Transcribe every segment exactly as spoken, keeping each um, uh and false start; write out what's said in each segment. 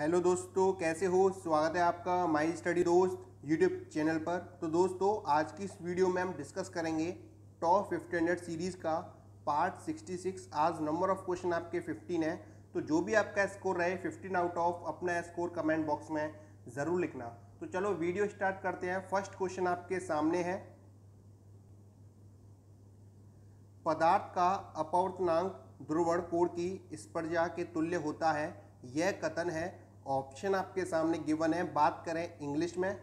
Hello दोस्तों, कैसे हो। स्वागत है आपका My Study Dost YouTube channel पर। तो दोस्तों, आज की इस वीडियो में हम डिस्कस करेंगे टॉप फिफ्टी हंड्रेड सीरीज़ का पार्ट सिक्सटी सिक्स। आज नंबर ऑफ क्वेश्चन आपके फिफ्टीन है, तो जो भी आपका स्कोर रहे फिफ्टीन आउट ऑफ, अपना स्कोर कमेंट बॉक्स में ज़रूर लिखना। तो चलो वीडियो स्टार्ट करते हैं। फर्स्ट क्वेश्चन आपके सामने है, पदार्थ का अपवर्तनांक ध्रुवण कोण की स्पर्शा के तुल्य होता है, यह कथन है। ऑप्शन आपके सामने गिवन है। बात करें इंग्लिश में,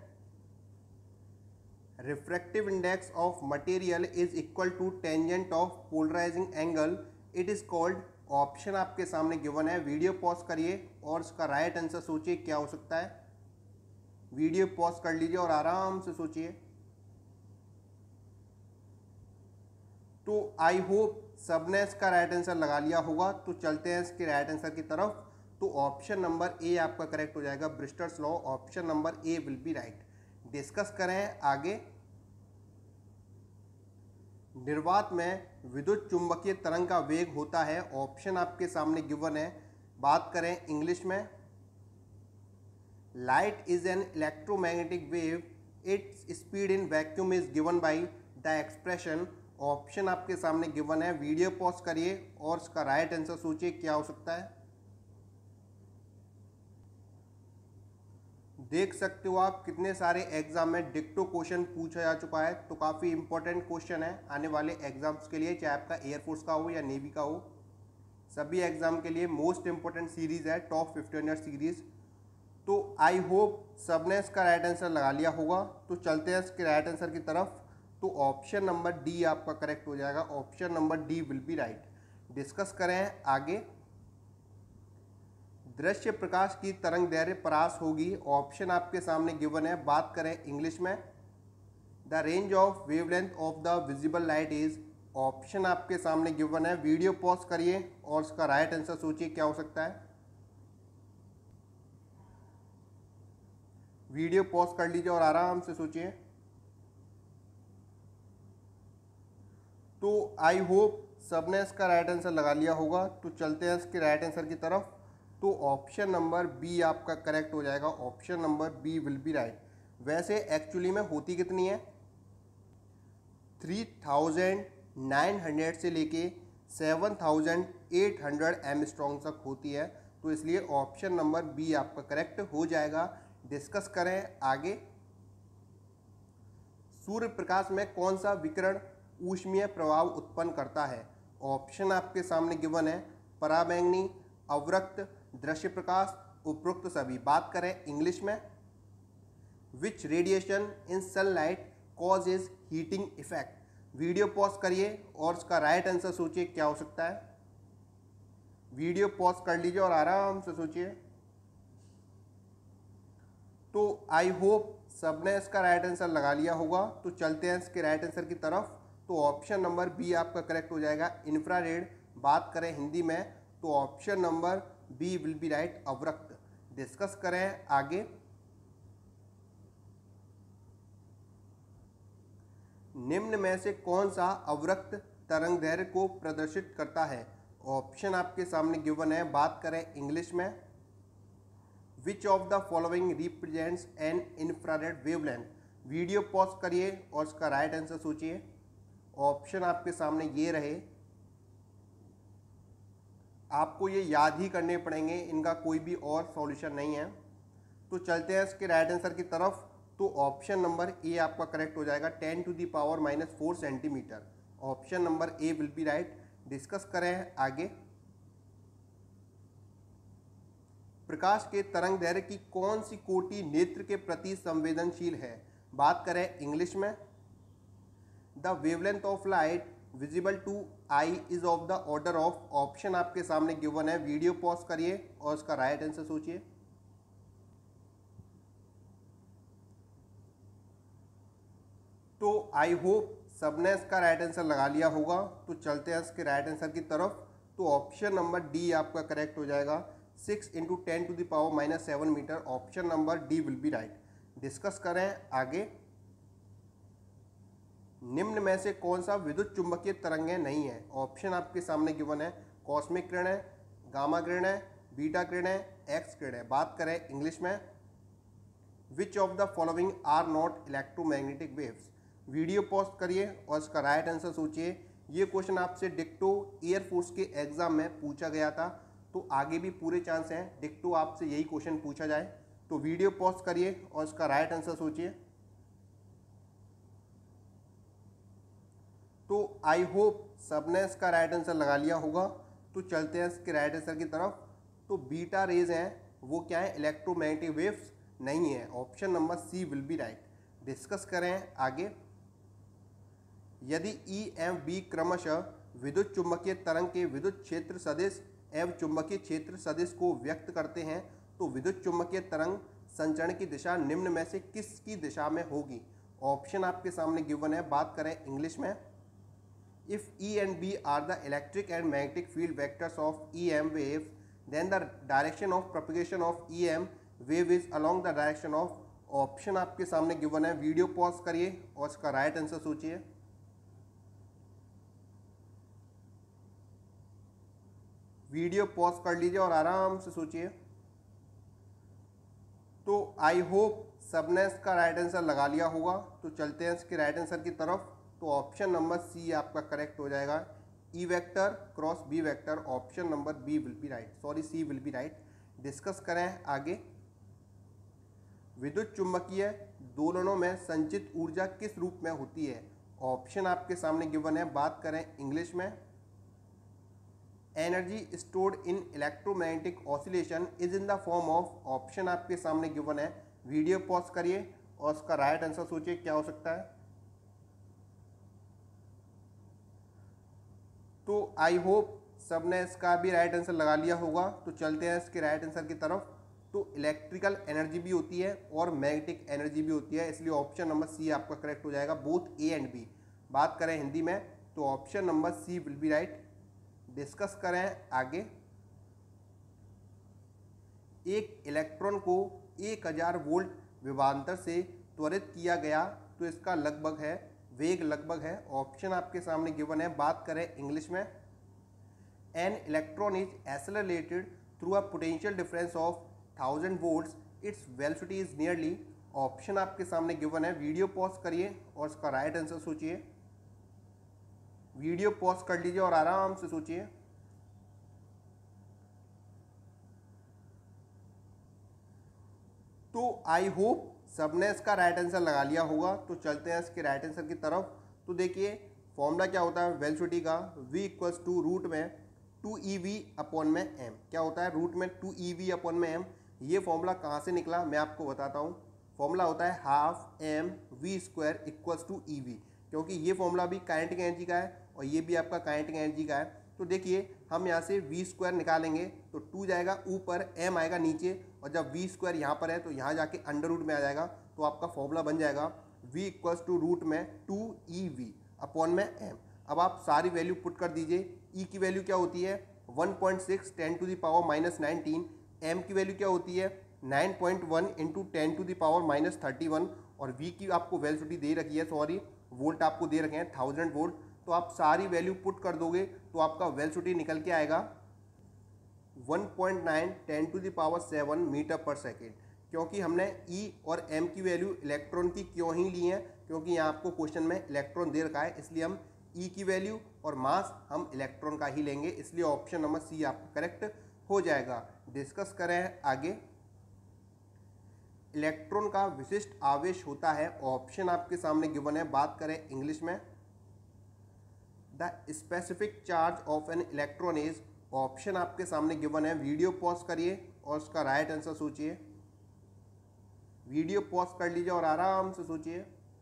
refractive index of material is equal to tangent of polarising angle, it is called. Option आपके सामने गिवन है। वीडियो पॉज करिए और इसका राइट आंसर सोचिए क्या हो सकता है। वीडियो पॉज कर लीजिए और आराम से सोचिए। तो आई होप सबने इसका राइट आंसर लगा लिया होगा। तो चलते हैं इसके राइट आंसर की तरफ। तो ऑप्शन नंबर ए आपका करेक्ट हो जाएगा, Brewster's law. Option number A will be right. Discuss करें आगे। निर्वात में विद्युत चुंबकीय तरंग का वेग होता है। ऑप्शन आपके सामने गिवन है। बात करें इंग्लिश में, light is an electromagnetic wave, its speed in vacuum is given by the expression. Option आपके सामने गिवन है। वीडियो पॉज करिए और इसका राइट आंसर सोचिए क्या हो सकता है। देख सकते हो आप कितने सारे एग्जाम में डिक्टो क्वेश्चन पूछा जा चुका है। तो काफ़ी इंपॉर्टेंट क्वेश्चन है आने वाले एग्जाम्स के लिए, चाहे आपका एयरफोर्स का हो या नेवी का हो। सभी एग्जाम के लिए मोस्ट इंपॉर्टेंट सीरीज़ है टॉप फिफ्टी हंड्रेड सीरीज़। तो आई होप सबने इसका राइट आंसर लगा लिया होगा। तो चलते हैं इसके राइट आंसर की तरफ। तो ऑप्शन नंबर डी आपका करेक्ट हो जाएगा। Option number D will be right. Discuss करें आगे। दृश्य प्रकाश की तरंग दैर्घ्य परास होगी। ऑप्शन आपके सामने गिवन है। बात करें इंग्लिश में, the range of wavelength of the visible light is. Option आपके सामने गिवन है। वीडियो पॉज करिए और उसका राइट आंसर सोचिए क्या हो सकता है। वीडियो पॉज कर लीजिए और आराम से सोचिए। तो आई होप सबने इसका राइट आंसर लगा लिया होगा। तो चलते हैं इसके राइट आंसर की तरफ। तो ऑप्शन नंबर बी आपका करेक्ट हो जाएगा। Option number B will be right. वैसे एक्चुअली में होती कितनी है, थ्री थाउजेंड नाइन हंड्रेड से लेके seven thousand eight hundred angstrom तक होती है। तो इसलिए ऑप्शन नंबर बी आपका करेक्ट हो जाएगा। डिस्कस करें आगे। सूर्य प्रकाश में कौन सा विकिरण ऊष्मीय प्रभाव उत्पन्न करता है। ऑप्शन आपके सामने गिवन है। पराबैंगनी, अवरक्त, दृश्य प्रकाश, उपरोक्त सभी। बात करें इंग्लिश में, which radiation in sunlight causes heating effect. Video pause करिए और उसका राइट आंसर सोचिए क्या हो सकता है। वीडियो पॉज कर लीजिए और आराम से सोचिए। तो आई होप सबने इसका राइट आंसर लगा लिया होगा। तो चलते हैं इसके राइट आंसर की तरफ। तो ऑप्शन नंबर बी आपका करेक्ट हो जाएगा, इंफ्रारेड। बात करें हिंदी में, तो option number B will be right, अवरक्त। डिस्कस करें आगे। निम्न में से कौन सा अवरक्त तरंग दैर्घ्य को प्रदर्शित करता है। ऑप्शन आपके सामने गिवन है। बात करें इंग्लिश में, which of the following represents an infrared wavelength. Video pause करिए और इसका राइट आंसर सोचिए। ऑप्शन आपके सामने ये रहे। आपको ये याद ही करने पड़ेंगे, इनका कोई भी और सॉल्यूशन नहीं है। तो चलते हैं इसके राइट आंसर की तरफ। तो ऑप्शन नंबर ए आपका करेक्ट हो जाएगा, ten to the power minus four centimetre. Option number A will be right. Discuss करें आगे। प्रकाश के तरंग दैर्घ्य की कौन सी कोटि नेत्र के प्रति संवेदनशील है। बात करें इंग्लिश में, the wavelength of light visible to eye is of the order of. Option आपके सामने गिवन है। वीडियो पॉज करिए और उसका राइट आंसर सोचिए। तो आई होप सबने इसका राइट आंसर लगा लिया होगा। तो चलते हैं इसके राइट आंसर की तरफ। तो ऑप्शन नंबर डी आपका करेक्ट हो जाएगा, six into ten to the power minus seven metre. Option number D will be right. Discuss करें आगे। निम्न में से कौन सा विद्युत चुंबकीय तरंगें नहीं है। ऑप्शन आपके सामने गिवन है। कॉस्मिक किरण है, गामा किरण है, बीटा किरण है, एक्स किरण है। बात करें इंग्लिश में, which of the following are not electromagnetic waves. Video pause करिए और इसका राइट आंसर सोचिए। ये क्वेश्चन आपसे डिक्टो एयरफोर्स के एग्जाम में पूछा गया था, तो आगे भी पूरे चांस हैं डिक्टो आपसे यही क्वेश्चन पूछा जाए। तो वीडियो पॉज करिए और इसका राइट आंसर सोचिए। तो आई होप सबने इसका राइट आंसर लगा लिया होगा। तो चलते हैं इसके राइट आंसर की तरफ। तो बीटा रेज हैं वो क्या है, इलेक्ट्रोमैग्नेटिक वेव्स नहीं है। Option number C will be right. Discuss करें आगे। यदि ई एवं बी क्रमशः विद्युत चुंबकीय तरंग के विद्युत क्षेत्र सदिश एवं चुंबकीय क्षेत्र सदिश को व्यक्त करते हैं तो विद्युत चुंबकीय तरंग संचरण की दिशा निम्न में से किसकी दिशा में होगी। ऑप्शन आपके सामने गिवन है। बात करें इंग्लिश में, if E and B are the electric and magnetic field vectors of E M waves, then the direction of propagation of E M wave is along the direction of। Option आपके सामने given है। Video pause करिए और इसका right answer सोचिए। Video pause कर लीजिए और आराम से सोचिए। तो आई होप सबने इसका राइट आंसर लगा लिया होगा। तो चलते हैं इसके राइट आंसर की तरफ। तो ऑप्शन नंबर सी आपका करेक्ट हो जाएगा। E vector cross B vector, option number B will be right, sorry C will be right. Discuss करें आगे। विद्युत चुंबकीय दोलनों में संचित ऊर्जा किस रूप में होती है। ऑप्शन आपके सामने गिवन है। बात करें इंग्लिश में, energy stored in electromagnetic oscillation is in the form of. Option आपके सामने गिवन है। वीडियो पॉज करिए और उसका राइट आंसर सोचिए क्या हो सकता है। तो आई होप सबने इसका भी राइट आंसर लगा लिया होगा। तो चलते हैं इसके राइट आंसर की तरफ। तो इलेक्ट्रिकल एनर्जी भी होती है और मैग्नेटिक एनर्जी भी होती है, इसलिए ऑप्शन नंबर सी आपका करेक्ट हो जाएगा, बोथ ए एंड बी। बात करें हिंदी में तो option number C will be right. Discuss करें आगे। एक इलेक्ट्रॉन को एक हज़ार वोल्ट विभवांतर से त्वरित किया गया तो इसका लगभग है वेग लगभग है। ऑप्शन आपके सामने गिवन है। बात करें इंग्लिश में, an electron is accelerated through a potential difference of thousand volts, its velocity is nearly. Option आपके सामने गिवन है। वीडियो पॉज करिए और इसका राइट आंसर सोचिए। वीडियो पॉज कर लीजिए और आराम से सोचिए। तो आई होप सबने इसका राइट आंसर लगा लिया होगा। तो चलते हैं इसके राइट आंसर की तरफ। तो देखिए फॉर्मूला क्या होता है वेलोसिटी का, v इक्वल्स टू रूट में टू ई वी अपॉन में m। क्या होता है रूट में टू ई वी अपॉन में m। ये फॉर्मूला कहाँ से निकला मैं आपको बताता हूँ। फॉर्मूला होता है half M V square equals to E V, क्योंकि ये फॉर्मूला भी काइनेटिक एनर्जी का है और ये भी आपका काइनेटिक एनर्जी का है। तो देखिए हम यहाँ से वी स्क्वायर निकालेंगे तो टू जाएगा ऊपर, एम आएगा नीचे, और जब वी स्क्वायर यहाँ पर है तो यहाँ जाके अंडर रूट में आ जाएगा। तो आपका फॉर्मूला बन जाएगा v इक्वल्स टू रूट में टू ई वी अपॉन में m। अब आप सारी वैल्यू पुट कर दीजिए। e की वैल्यू क्या होती है one point six ten to the power minus nineteen, m की वैल्यू क्या होती है nine point one into ten to the power minus thirty one, और v की आपको वेलोसिटी दे रखी है, सॉरी वोल्ट आपको दे रखे हैं थाउजेंड वोल्ट। तो आप सारी वैल्यू पुट कर दोगे तो आपका वेलोसिटी निकल के आएगा one point nine ten to the power seven metre पर सेकेंड। क्योंकि हमने E और M की वैल्यू इलेक्ट्रॉन की क्यों ही ली है, क्योंकि यहाँ आपको क्वेश्चन में इलेक्ट्रॉन दे रखा है, इसलिए हम E की वैल्यू और मास हम इलेक्ट्रॉन का ही लेंगे, इसलिए ऑप्शन नंबर सी आपका करेक्ट हो जाएगा। डिस्कस करें आगे। इलेक्ट्रॉन का विशिष्ट आवेश होता है, ऑप्शन आपके सामने गिवन है। बात करें इंग्लिश में, the specific charge of an electron is. Option आपके सामने गिवन है। वीडियो पॉज करिए और उसका राइट आंसर सोचिए। वीडियो पॉज कर लीजिए और आराम से सोचिए।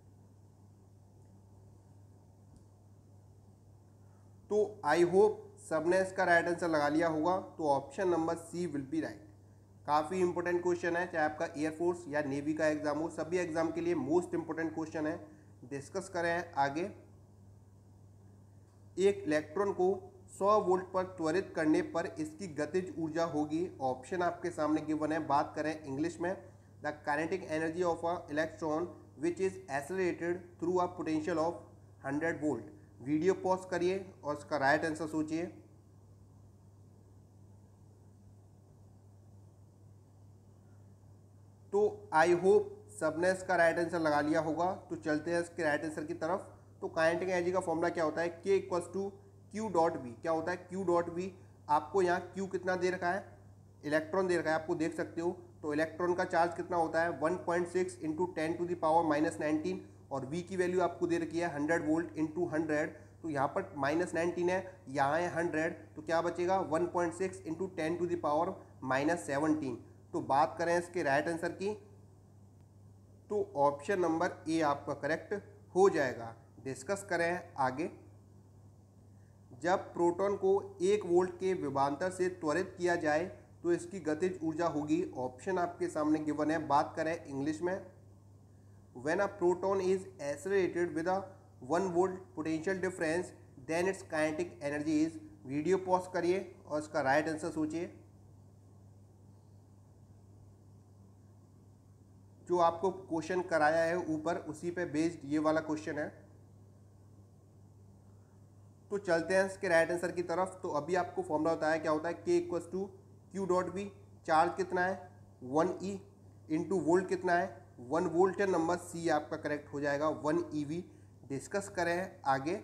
तो आई होप सबने इसका राइट आंसर लगा लिया होगा। तो option number C will be right. काफ़ी इंपॉर्टेंट क्वेश्चन है, चाहे आपका एयरफोर्स या नेवी का एग्जाम हो, सभी एग्जाम के लिए मोस्ट इंपॉर्टेंट क्वेश्चन है। डिस्कस करें आगे। एक इलेक्ट्रॉन को सौ वोल्ट पर त्वरित करने पर इसकी गतिज ऊर्जा होगी। ऑप्शन आपके सामने गिवन है। बात करें इंग्लिश में, the kinetic energy of a electron which is accelerated through a potential of hundred volt. Video pause करिए और इसका राइट आंसर सोचिए। तो आई होप सबने इसका राइट आंसर लगा लिया होगा। तो चलते हैं इसके राइट आंसर की तरफ। तो काइनेटिक एनर्जी का फॉर्मूला क्या होता है, K equals to Q dot V. क्या होता है, क्यू डॉट वी। आपको यहाँ क्यू कितना दे रखा है, इलेक्ट्रॉन दे रखा है, आपको देख सकते हो। तो इलेक्ट्रॉन का चार्ज कितना होता है, one point six into ten to the power minus nineteen, और वी की वैल्यू आपको दे रखी है हंड्रेड वोल्ट इंटू हंड्रेड। तो यहाँ पर माइनस नाइनटीन है, यहाँ है हंड्रेड, तो क्या बचेगा one point six into ten to the power minus seventeen. तो बात करें इसके राइट आंसर की, तो ऑप्शन नंबर ए आपका करेक्ट हो जाएगा। डिस्कस करें आगे। जब प्रोटॉन को एक वोल्ट के विभवांतर से त्वरित किया जाए तो इसकी गतिज ऊर्जा होगी। ऑप्शन आपके सामने गिवन है। बात करें इंग्लिश में, when a proton is accelerated with a one volt potential difference then its kinetic energy is. Video pause करिए और इसका राइट आंसर सोचिए। जो आपको क्वेश्चन कराया है ऊपर, उसी पे बेस्ड ये वाला क्वेश्चन है। तो चलते हैं इसके राइट आंसर की तरफ। तो अभी आपको फॉर्मूला होता है, क्या होता है, K equals to Q dot V. Charge कितना है, वन ई, इंटू वोल्ट कितना है, वन वोल्ट है नंबर, सी आपका करेक्ट हो जाएगा, वन ई वी। डिस्कस करें आगे।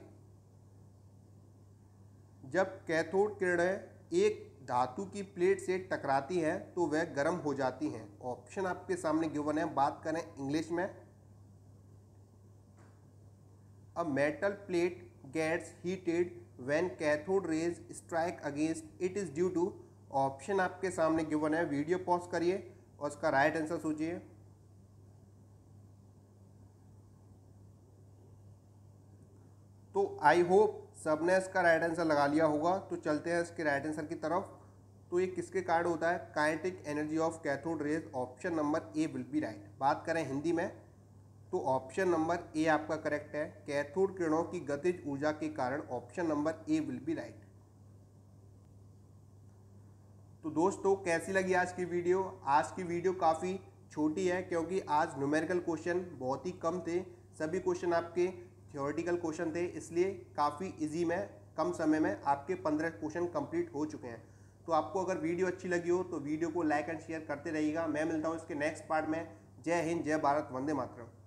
जब कैथोड किरणें एक धातु की प्लेट से टकराती हैं तो वह गर्म हो जाती हैं। ऑप्शन आपके सामने गिवन है। बात करें इंग्लिश में, a metal plate gets heated when cathode rays strike against it is due to. Option आपके सामने गिवन है। वीडियो पॉज करिए और उसका राइट आंसर सोचिए। तो आई होप सबने इसका राइट आंसर लगा लिया होगा। तो चलते हैं इसके राइट आंसर की तरफ। तो ये किसके कारण होता है, kinetic energy of cathode rays. Option number A will be right. बात करें हिंदी में, तो ऑप्शन नंबर ए आपका करेक्ट है। कैथोड किरणों की गतिज ऊर्जा के कारण option number A will be right. तो दोस्तों, कैसी लगी आज की वीडियो। आज की वीडियो काफ़ी छोटी है क्योंकि आज न्यूमेरिकल क्वेश्चन बहुत ही कम थे। सभी क्वेश्चन आपके थ्योरेटिकल क्वेश्चन थे, इसलिए काफ़ी इजी में कम समय में आपके पंद्रह क्वेश्चन कंप्लीट हो चुके हैं। तो आपको अगर वीडियो अच्छी लगी हो तो वीडियो को लाइक एंड शेयर करते रहिएगा। मैं मिलता हूँ इसके नेक्स्ट पार्ट में। जय हिंद, जय भारत, वंदे मातरम।